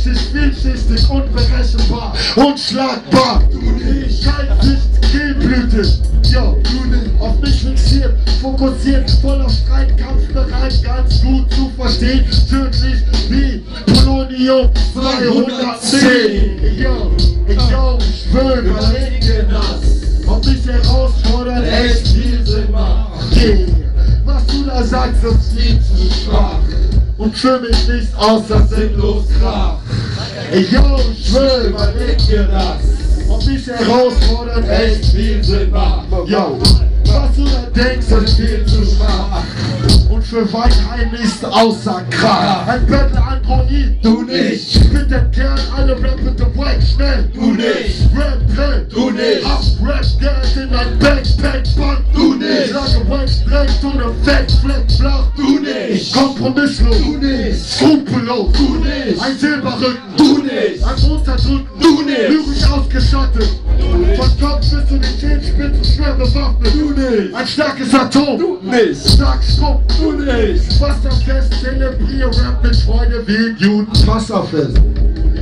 Vielschichtig, vielschichtig, unberechenbar, unschlagbar. Du nicht, Kaltsicht, Kehlblüte. Yo, du nicht, auf mich fixiert, fokussiert, voller Streit, kampfbereit, ganz gut zu verstehen. Tödlich wie Polonium 210. Yo, ich schwöre, überlege das. Ob mich herausfordert, echt viel Sinn macht. Yeah. Was du da sagst, ist viel zu schwach. Und für mich nichts außer sinnlos Krach. Ich schwöre, überleg dir das. Ob mich herausfordert, echt viel Sinn macht. Yo, was du da denkst, ist viel zu schwach. Und für Weisheit nichts außer Krach. Ein Battle Android, du nicht. Mit dem Kern, alle rappen the White schnell, du nicht. Rap, du nicht. Ab Rap, Geld in dein Backpack, Bank, du nicht. Sage White direkt und ein Fett, Fleck, flach, du nicht. Kompromisslos, du nicht. Skrupellos, du nicht. Ein Silberrücken, du nicht. Ein Unterdrücken, du nicht. Lyrisch ausgestattet, von Kopf bis zu den Zehenspitzen schwer bewaffnet, du nicht. Ein starkes Atom, du nicht. Stark Strom, du nicht. Wasserfest, zelebriere Rap mit Freude wie ein Judenwasserfest.